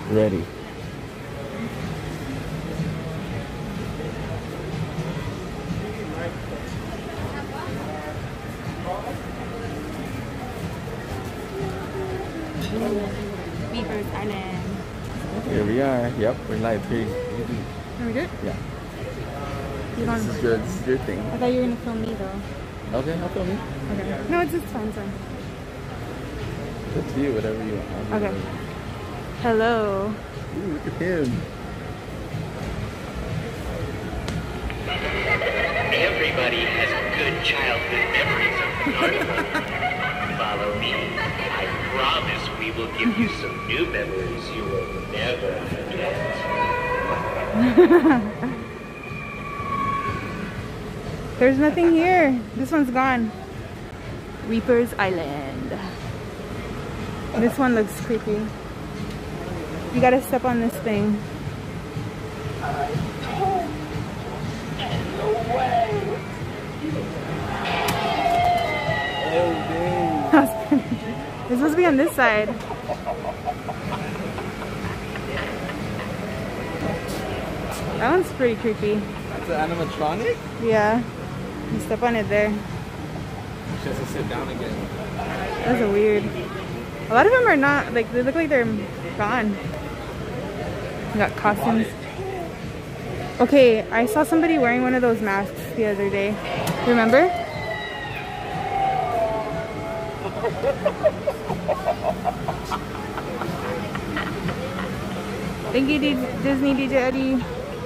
Ready. Weaver's Island. Here we are. Yep, we're live here. Are we good? Yeah. You don't... This is good. This is your thing. I thought you were gonna film me though. Okay, I'll film you. Okay. No, it's just fine, it's fine. It's up to you, whatever you want. Okay. Hello. Ooh, look at him. Everybody has good childhood memories of the carnival. Follow me. I promise we will give you some new memories you will never forget. There's nothing here. This one's gone. Reaper's Island. This one looks creepy. You gotta step on this thing. No way! Oh, dang. It's supposed to be on this side. That one's pretty creepy. That's an animatronic? Yeah. You step on it there. She has to sit down again. That's a weird. A lot of them are not, like, they look like they're gone. You got costumes. Okay, I saw somebody wearing one of those masks the other day. Remember? Thank you, Disney DJ Eddie.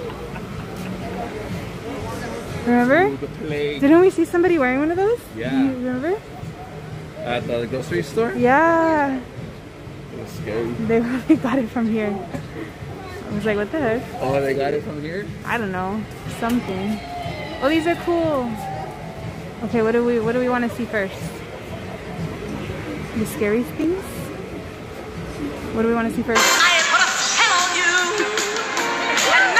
Remember? Ooh, the plague. Didn't we see somebody wearing one of those? Yeah. You remember? At the grocery store? Yeah. It was scary. They probably got it from here. I was like, what the heck? Oh, they got it from here? I don't know. Something. Oh, these are cool. Okay, what do we want to see first? The scary things? What do we want to see first? I put a spell on you, and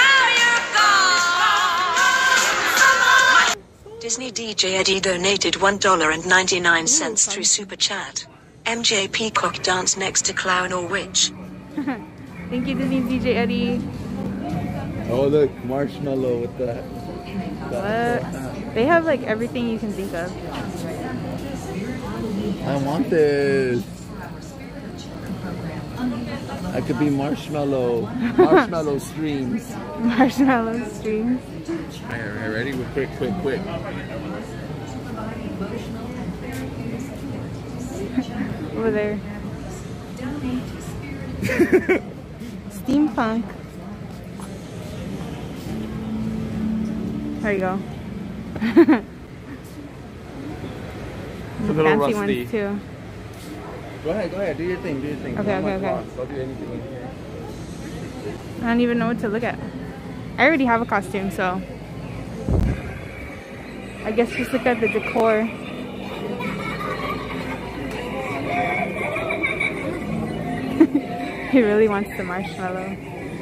now you're gone. Disney DJ Eddie donated $1.99 through Super Chat. MJ Peacock dance next to clown or witch. Thank you, Disney DJ Eddie. Oh, look, marshmallow with that. What? They have like everything you can think of. I want this. I could be marshmallow. Marshmallow streams. Marshmallow streams. Alright, ready? We're quick. Over there. Steampunk. There you go. It's a little fancy rusty. ones too. Go ahead. Do your thing. Okay. I'll do anything in here. I don't even know what to look at. I already have a costume, so I guess just look at the decor. He really wants the marshmallow.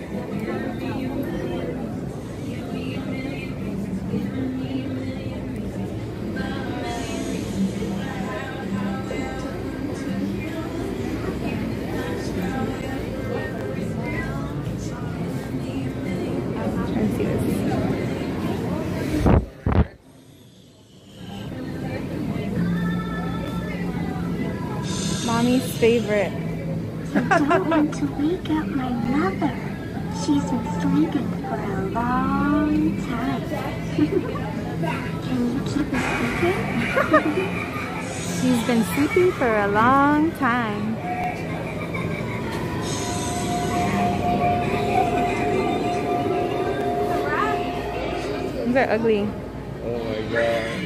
Trying to see this. Mommy's favorite. I don't want to wake up my mother. She's been sleeping for a long time. Can you keep her sleeping? She's been sleeping for a long time. These are ugly. Oh my god.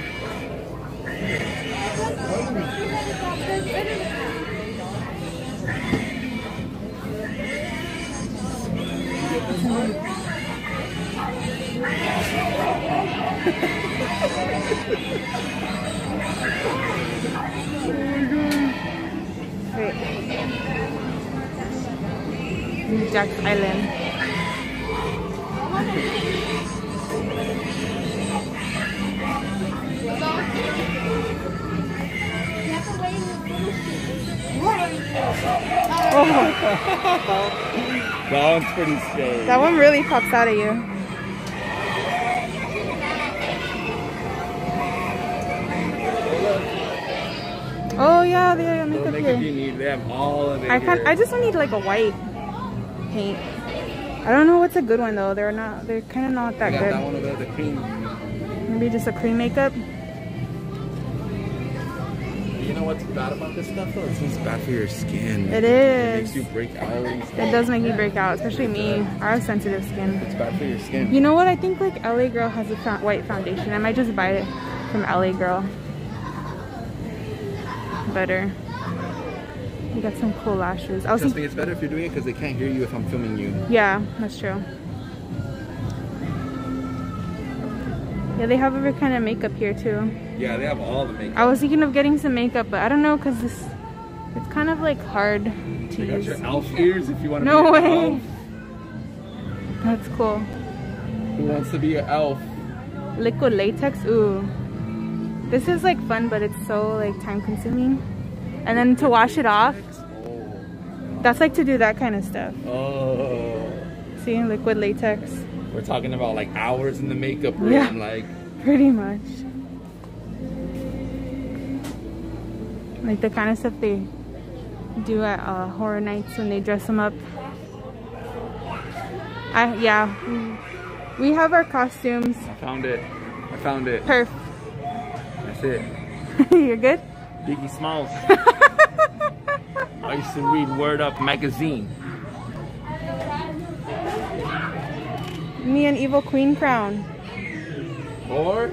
Wait. Jack's Island. Oh. That one's pretty scary. That one really pops out at you. Oh yeah, they have makeup Makeup here. you need, they have all of it. I just need like a white paint. I don't know what's a good one though. They're kind of not that I got good. that one over there, the cream. Maybe just a cream makeup. You know what's bad about this stuff though? It's bad for your skin. It It is. makes you break out and stuff. It does make you break out, especially me. I have sensitive skin. It's bad for your skin. You know what? I think like LA Girl has a white foundation. I might just buy it from LA Girl. Better. You got some cool lashes. I was Trust me, it's better if you're doing it because they can't hear you if I'm filming you. Yeah, that's true. Yeah, they have every kind of makeup here too. Yeah, they have all the makeup. I was thinking of getting some makeup, but I don't know because it's kind of like hard to You got use. your elf ears if you want to No be an way. elf. That's cool. Who wants to be an elf? Liquid latex. Ooh. This is like fun, but it's so like time consuming. And then to wash it off, that's like to do that kind of stuff. Oh. See, liquid latex. We're talking about like hours in the makeup room. Yeah. Like, Pretty much. Like the kind of stuff they do at horror nights when they dress them up. Yeah. We have our costumes. I found it. I found it. Perf. That's it. You're good? Biggie Smalls. I used to read Word Up magazine. Me an evil queen crown. Or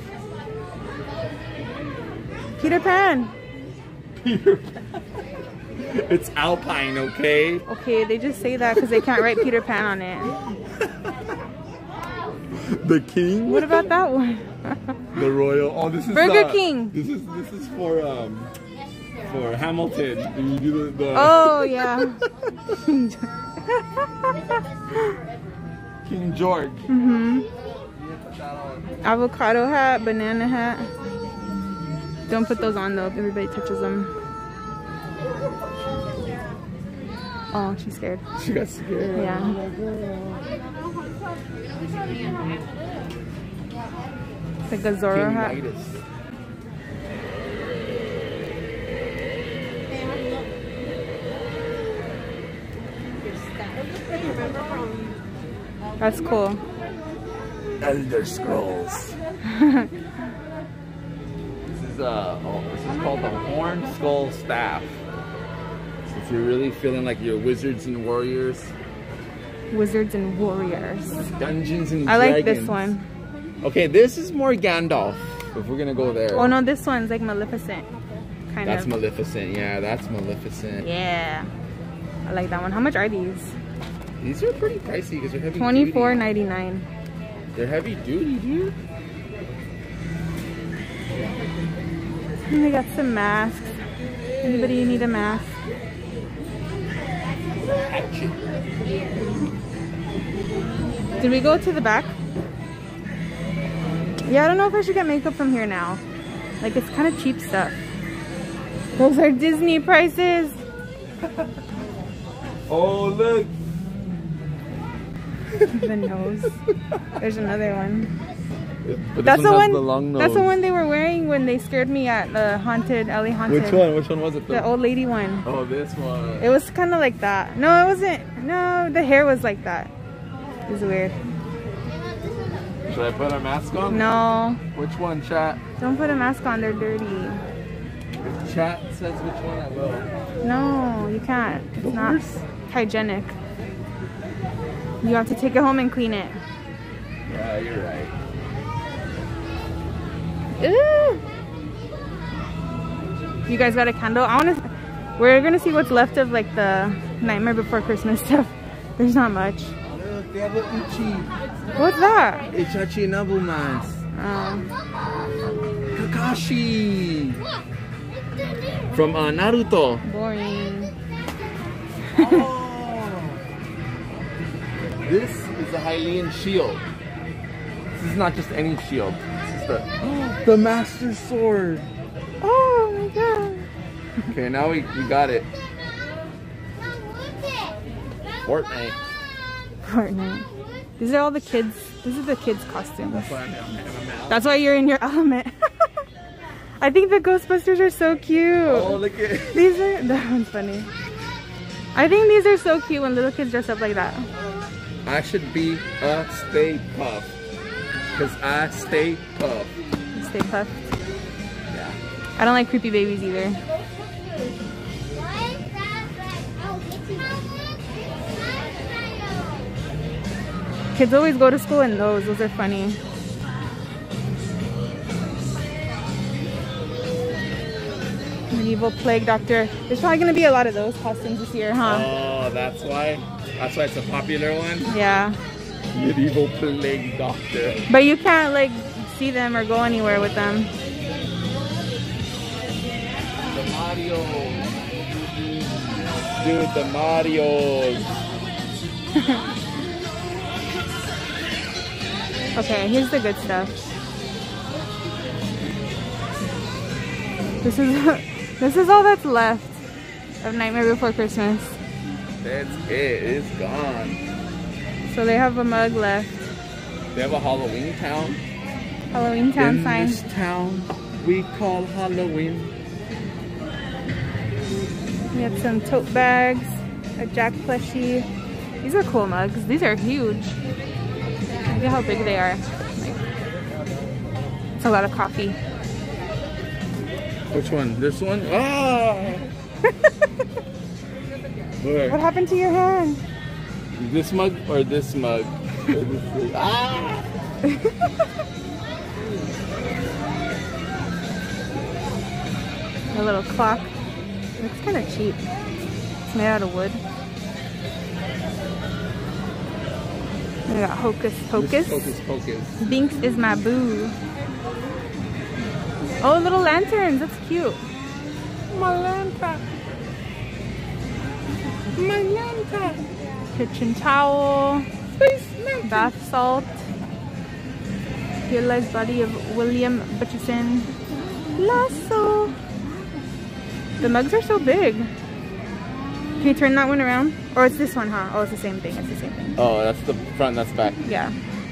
Peter Pan. Peter Pan. It's Alpine, okay? Okay, they just say that because they can't write Peter Pan on it. The King. What about that one? The Royal. Oh, this is Burger King. This is for Hamilton. You do the Oh yeah. King George. Avocado hat, banana hat. Don't put those on though if everybody touches them. Oh, she's scared. She got scared. Yeah. It's like a Zorro King hat. Midas. That's cool. Elder Scrolls. This is called the Horn Skull Staff. So if you're really feeling like you're wizards and warriors, Wizards and Warriors. Dungeons and I Dragons. like this one. Okay, this is more Gandalf. If we're gonna go there. Oh no, this one's like Maleficent. Kind That's of. Maleficent. Yeah, that's Maleficent. Yeah. I like that one. How much are these? These are pretty pricey because they're heavy $24.99. They're heavy duty, dude. And they got some masks. Anybody need a mask? Did we go to the back? Yeah, I don't know if I should get makeup from here now. Like, it's kind of cheap stuff. Those are Disney prices. Oh, look. The nose. There's another one. But That's this the has one. the long nose. That's the one they were wearing when they scared me at the haunted LA Haunted. Which one? Which one was it? The old lady one. Oh, this one. It was kind of like that. No, it wasn't. No, the hair was like that. It was weird. Should I put our mask on? No, Which one, chat? don't put a mask on. They're dirty. If chat says which one, I will. No, you can't. It's The not worst. hygienic. You have to take it home and clean it. Yeah, you're right. Ooh. You guys got a candle? We're gonna see what's left of like the Nightmare Before Christmas stuff. There's not much. Look, they have an Uchi. What's that? Ichachi Nabumans. Kakashi. From Naruto. Boring. Oh. This is the Hylian shield. This is not just any shield. This is the Master Sword. Oh my god. Okay, now we got it. Fortnite. Fortnite. These are all the kids. These are the kids' costumes. That's why I'm in my mouth. That's why you're in your element. I think the Ghostbusters are so cute. Oh, look at These are, that one's funny. I think these are so cute when little kids dress up like that. I should be a Stay Puft. Because I stay puffed. Stay puffed. Yeah. I don't like creepy babies either. Kids always go to school in those. Those are funny. Medieval plague doctor. There's probably gonna be a lot of those costumes this year, huh? Oh, that's why. That's why it's a popular one. Yeah. Medieval plague doctor. But you can't like see them or go anywhere with them. The Mario. Dude, the Marios. Okay, here's the good stuff. This is all that's left of Nightmare Before Christmas. That's it. It's gone. So they have a mug left. They have a Halloween town. Halloween town In sign. this town we call Halloween. We have some tote bags, a Jack plushie. These are cool mugs. These are huge. Look at how big they are. Like, it's a lot of coffee. Which one? This one? Ah! Look. What happened to your hand? This mug or this mug? Ah! A little clock. It looks kind of cheap. It's made out of wood. We got Hocus Pocus. Hocus Pocus. Binks is my boo. Oh, little lanterns. That's cute. My lantern. My lantern. Kitchen towel. Bath salt. Realized body of William Butcherson. Lasso. The mugs are so big. Can you turn that one around? Or it's this one, huh? Oh, it's the same thing. It's the same thing. Oh, that's the front, that's back. Yeah.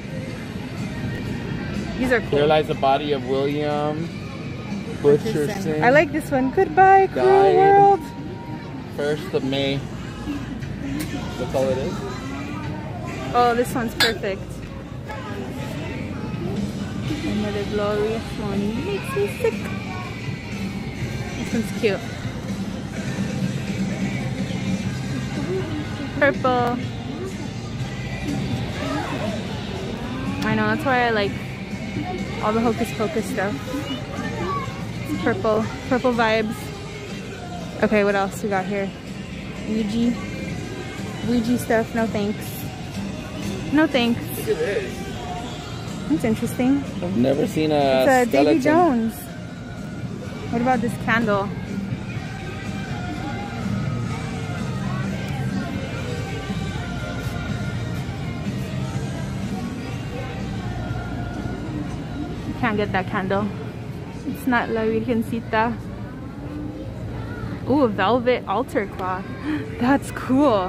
These are cool. Here lies the body of William Butcherson. I like this one. Goodbye, cruel Died. world. 1st of May. That's all it is? Oh, this one's perfect. Another glorious morning. Makes me sick. This one's cute. Purple. I know, that's why I like all the Hocus Pocus stuff. It's purple. Purple vibes. Okay, what else we got here? Ouija stuff. No thanks. No thanks. Look at this. That's interesting. I've never seen a It's a skeleton. Davy Jones. What about this candle? Can't get that candle. It's not La Virgencita. Ooh, a velvet altar cloth. That's cool.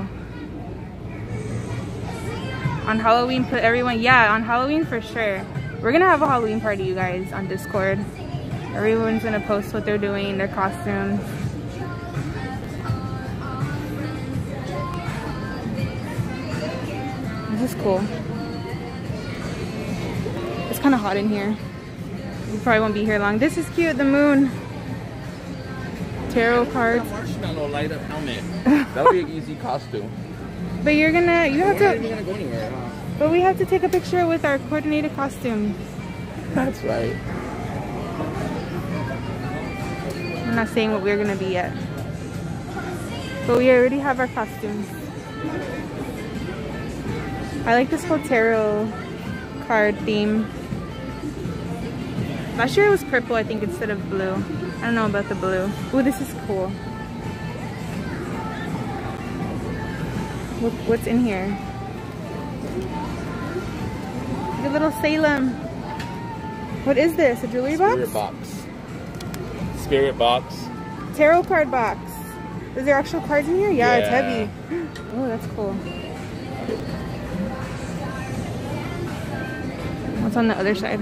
On Halloween, put everyone, yeah, on Halloween for sure. We're gonna have a Halloween party, you guys, on Discord. Everyone's gonna post what they're doing, their costumes. This is cool. It's kind of hot in here. We probably won't be here long. This is cute, the moon. Tarot cards. Marshmallow light up helmet. That would be an easy costume. But you have We're not even to, gonna go anywhere, huh? but we have to take a picture with our coordinated costume. That's right. I'm not saying what we're gonna be yet. But we already have our costumes. I like this whole tarot card theme. Last year it was purple, I think, instead of blue. I don't know about the blue. Ooh, this is cool. What's in here? The little Salem. What is this? A jewelry box? Spirit box. Spirit box. Tarot card box. Is there actual cards in here? Yeah, it's Yeah. heavy. Oh, that's cool. What's on the other side?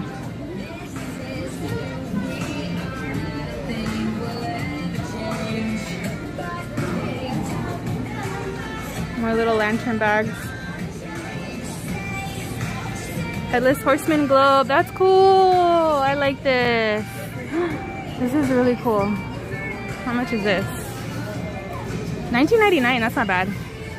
More little lantern bags. Headless Horseman globe. That's cool. I like this. This is really cool. How much is this? $19.99. That's not bad.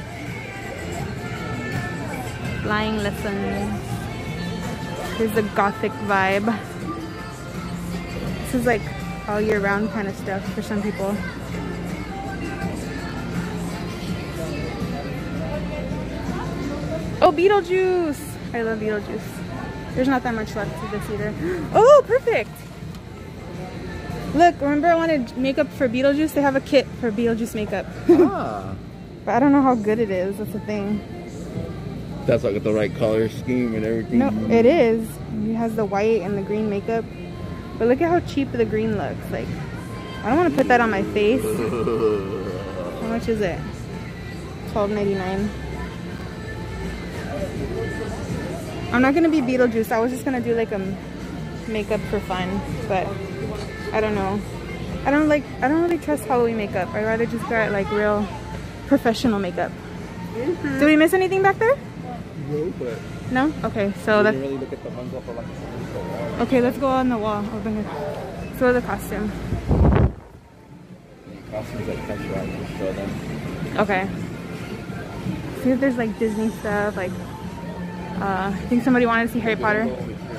Flying lessons. There's a gothic vibe. This is like all year round kind of stuff for some people. Oh, Beetlejuice! I love Beetlejuice. There's not that much left of this either. Oh, perfect! Look, remember I wanted makeup for Beetlejuice? They have a kit for Beetlejuice makeup. Ah. But I don't know how good it is. That's the thing. That's like the right color scheme and everything. No, it is. It has the white and the green makeup. But look at how cheap the green looks. Like, I don't want to put that on my face. How much is it? $12.99. I'm not gonna be Beetlejuice. I was just gonna do like a makeup for fun, but I don't know. I don't really trust Halloween makeup. I'd rather just get like real professional makeup. Did we miss anything back there? No, but no? Okay, so that's really look at the ones up on like the wall. okay. Let's go on the wall over here. Let's go to the costume. Costumes that catch you out, just show them. Okay. See if there's like Disney stuff, like I think somebody wanted to see Harry Potter.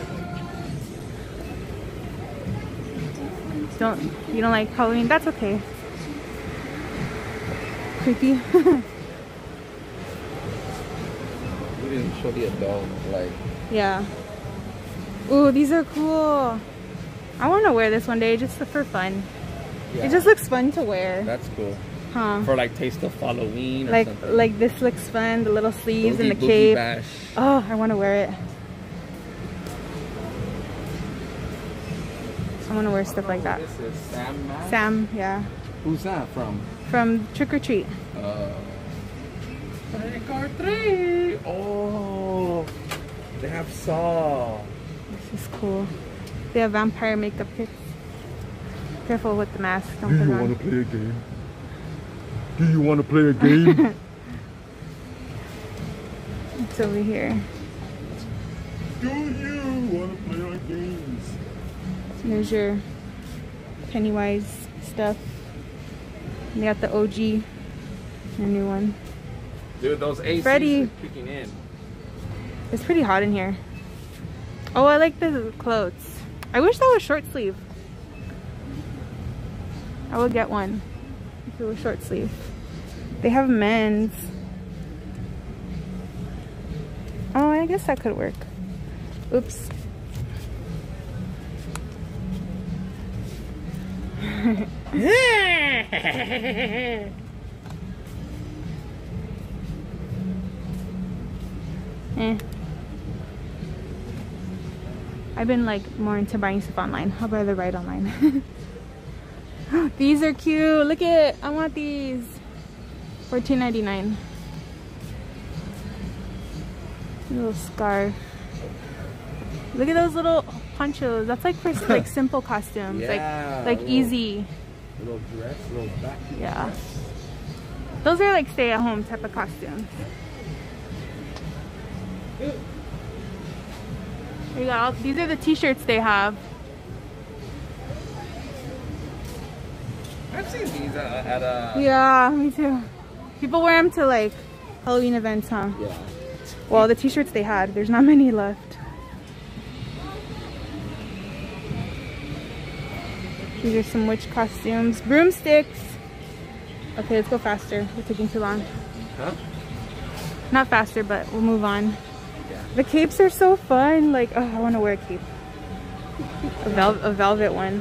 You don't like Halloween? That's okay. Creepy. We didn't show the adult, like. Yeah. Ooh, these are cool. I want to wear this one day just for fun. Yeah. It just looks fun to wear. That's cool. Huh. For like Taste of Halloween or something. Like this looks fun, the little sleeves Boogie, and the Boogie cape. Bash. Oh, I want to wear it. I want to wear stuff like that. This is Sam Mask? Sam, yeah. Who's that from? From Trick or Treat. Trick or Treat! Oh, they have Saw. This is cool. They have vampire makeup kits. Careful with the mask. Don't put it on. to play a game? Do you want to play a game? It's over here. Do you want to play our games? There's your Pennywise stuff. And they got the OG, the new one. Dude, those ACs Freddy. are kicking in. It's pretty hot in here. Oh, I like the clothes. I wish that was short sleeve. I would get one if it was short sleeve. They have men's. Oh, I guess that could work. Oops. I've been like more into buying stuff online. I'll rather buy it online. These are cute. Look at, I want these. $14.99. Little scarf. Look at those little ponchos. That's like for like simple costumes. Yeah, like little, easy. Little dress, little back. Yeah. Those are like stay at home type of costumes. Here you go. These are the t-shirts they have. I've seen these at a... Yeah, me too. People wear them to like Halloween events, huh? Yeah. Well, the t-shirts they had, there's not many left. These are some witch costumes. Broomsticks. Okay, let's go faster. We're taking too long. Huh? Not faster, but we'll move on. Yeah. The capes are so fun. Like, oh, I want to wear a cape. A velvet one.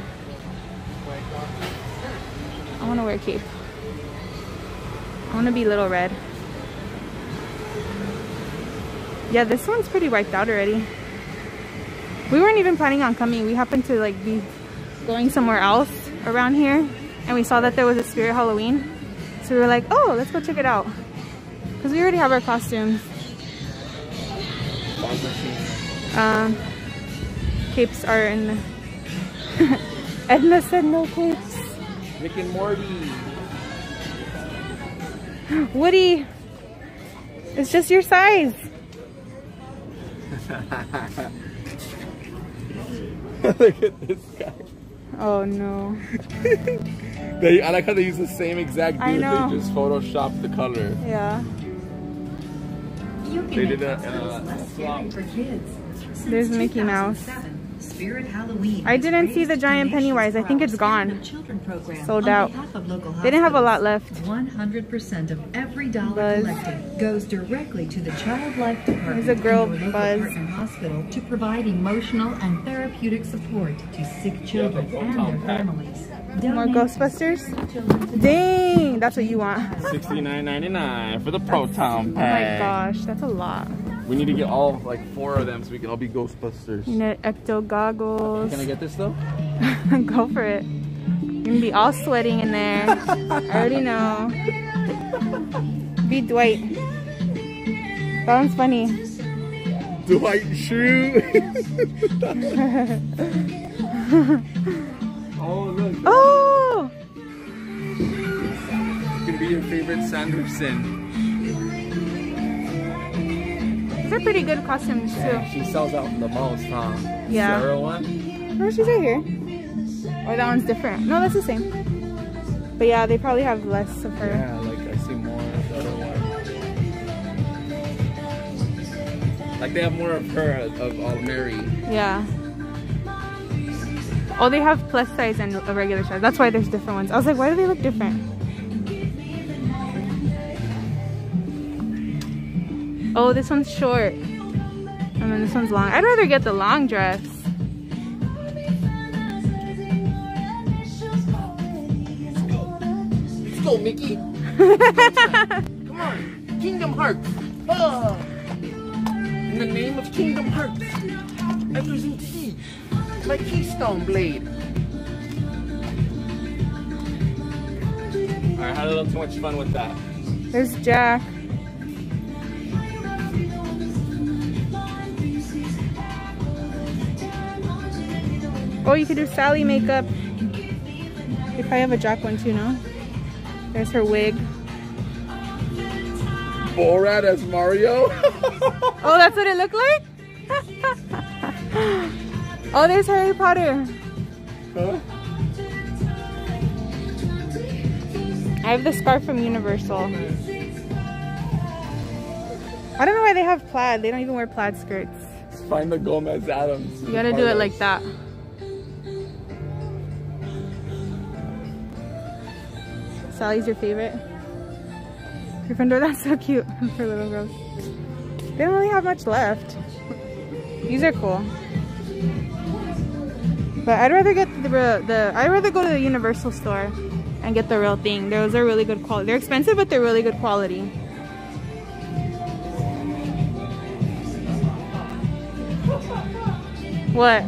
I want to wear a cape. I want to be Little Red. Yeah, this one's pretty wiped out already. We weren't even planning on coming. We happened to like be going somewhere else around here, and we saw that there was a Spirit Halloween. So we were like, oh, let's go check it out. Because we already have our costumes. fog machine. Capes are in. Edna said no capes. Rick and Morty. Woody, it's just your size. Look at this guy. Oh no. I like how they use the same exact dude. I know. They just photoshopped the color. Yeah. They did a swap. For kids. There's Mickey Mouse. Spirit Halloween. I didn't see the giant Pennywise. I think it's gone. Sold out. They didn't have a lot left. 100% of every dollar Buzz. collected goes directly to the Child Life Department There's a girl, in your local Buzz. partner hospital to provide emotional and therapeutic support to sick children and their families. More Ghostbusters? Dang, that's what you want. $69.99 for the Proton Oh my pack. gosh, that's a lot. We need to get all like 4 of them so we can all be Ghostbusters. You need ecto goggles. Can I get this though? Go for it. You're gonna be all sweating in there. I already know. Be Dwight. That one's funny. Dwight Schrute. Oh look. Oh! It's gonna be your favorite Sanderson. These are pretty good costumes too. She sells out the most, huh? Yeah. Sarah one? Oh, she's right here. Or that one's different. No, that's the same. But yeah, they probably have less of her. Yeah, like I see more of the other one. Like they have more of her of Mary. Yeah. Oh, they have plus size and a regular size. That's why there's different ones. I was like, why do they look different? Oh, this one's short. And then this one's long. I'd rather get the long dress. Let's go, Mickey. Come on, Kingdom Hearts. Oh. In the name of Kingdom Hearts, I present to thee my Keystone Blade. Alright, had a little too much fun with that. There's Jack. Oh, you could do Sally makeup. If I have a Jack one too, no? There's her wig. Borat as Mario. Oh, that's what it looked like? Oh, there's Harry Potter. Huh? I have the scarf from Universal. I don't know why they have plaid. They don't even wear plaid skirts. Find the Gomez Adams. You gotta do it like that. Sally's your favorite? Gryffindor, that's so cute for little girls. They don't really have much left. These are cool. But I'd rather get I'd rather go to the Universal store and get the real thing. Those are really good quality. They're expensive, but they're really good quality. What?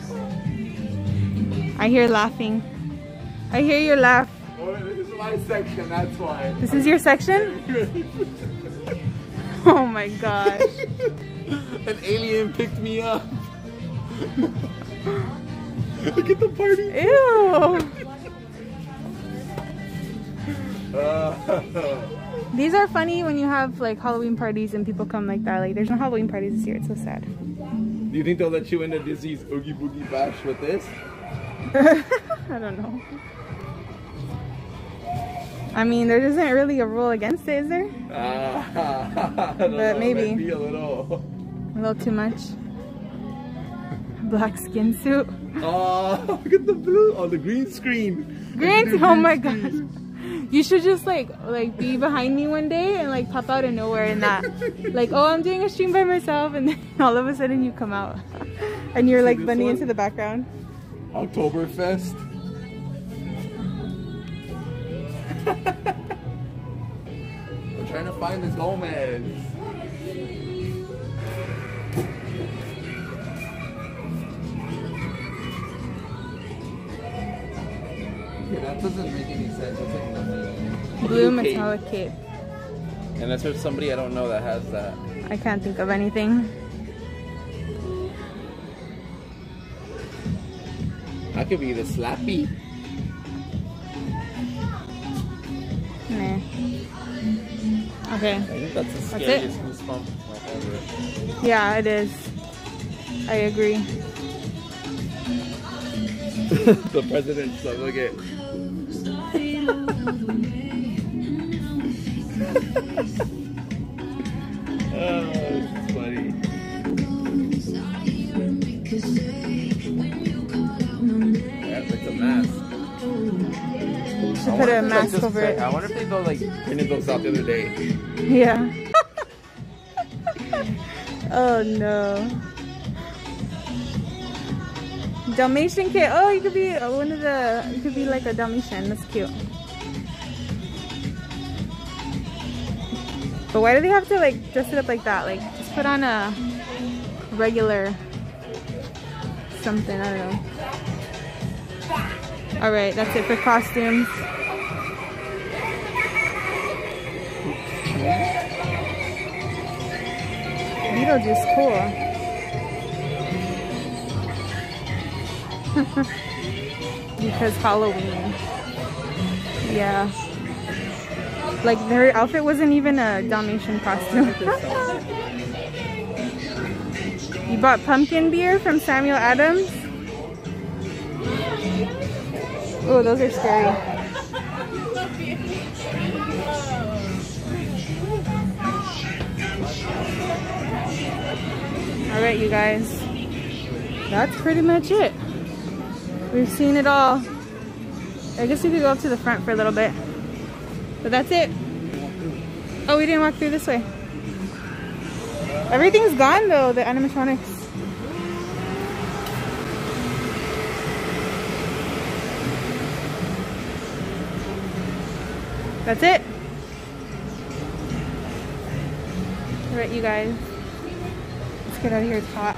I hear laughing. I hear your laugh. Oh, this is my section, that's why. This is your section? Oh my gosh. An alien picked me up. Look at the party. Ew. These are funny when you have like Halloween parties and people come like that. Like there's no Halloween parties this year. It's so sad. Do you think they'll let you into Disney's Oogie Boogie Bash with this? I don't know. I mean, there isn't really a rule against it, is there? But maybe. Maybe a little. A little too much. Black skin suit. Oh, look at the blue. Oh, the green screen. Green? Oh my gosh. You should just like be behind me one day and like pop out of nowhere in that. Like, oh, I'm doing a stream by myself, and then all of a sudden you come out. And you're like blending into the background. Oktoberfest. We're trying to find this Gomez. Yeah, that doesn't make any sense. It's like nothing. Blue metallic cape. And that's for somebody I don't know that has that. I can't think of anything. I could be the slappy. Nah. Okay. I think that's the That's scariest it? goosebump ever. Yeah, it is. I agree. The president's like, look at. Oh, it's funny. Yeah, it's a mask. Should put a mask over it. I wonder if they go like printed those out the other day. Yeah. Oh no. Dalmatian kid. Oh, you could be one of the. You could be like a Dalmatian. That's cute. But why do they have to like dress it up like that? Like just put on a regular something. I don't know. All right, that's it for costumes. Beetlejuice, cool. Because Halloween. Yeah. Like their outfit wasn't even a Dalmatian costume. You bought pumpkin beer from Samuel Adams? Oh, those are scary. Alright, you guys. That's pretty much it. We've seen it all. I guess we could go up to the front for a little bit. But that's it. Oh, we didn't walk through this way. Everything's gone though, the animatronics. That's it. Alright, you guys. Let's get out of here, it's hot.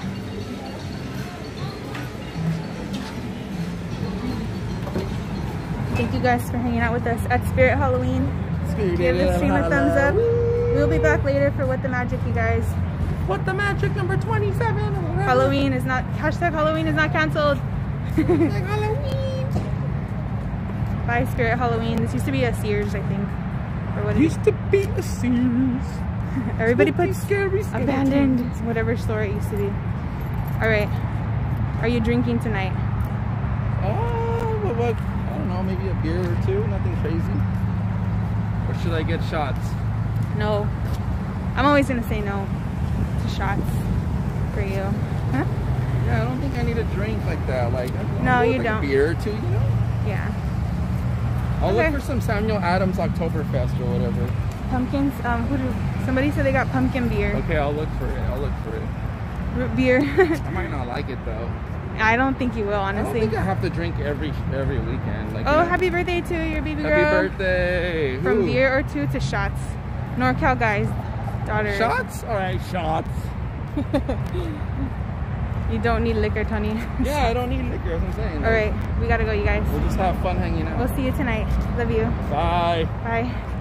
Thank you guys for hanging out with us at Spirit Halloween. Give this stream a thumbs up. We'll be back later for What the Magic, you guys. What the Magic number 27. Halloween is not, hashtag Halloween is not canceled. Halloween. Bye, Spirit Halloween. This used to be a Sears, I think. Or what? Used to be a Sears. Everybody puts scary abandoned, whatever store it used to be. Alright. Are you drinking tonight? What? I don't know, maybe a beer or two. Nothing crazy. Or should I get shots? No. I'm always gonna say no to shots for you. Huh? Yeah, I don't think I need a drink like that. Like, No, you like don't. A beer or two, you know? Yeah. I'll Okay. look for some Samuel Adams Oktoberfest or whatever. Pumpkins. Somebody said they got pumpkin beer. Okay, I'll look for it. I'll look for it. Root beer. I might not like it though. I don't think you will, I don't honestly. think I have to drink every weekend. Like, Oh, you know? happy birthday to your baby girl. Happy birthday! From Who? beer or two to shots. NorCal guy's daughter. Shots? All right, shots. You don't need liquor, Tony. Yeah, I don't need liquor. That's what I'm saying. All right, we gotta go, you guys. We'll just have fun hanging out. We'll see you tonight. Love you. Bye. Bye.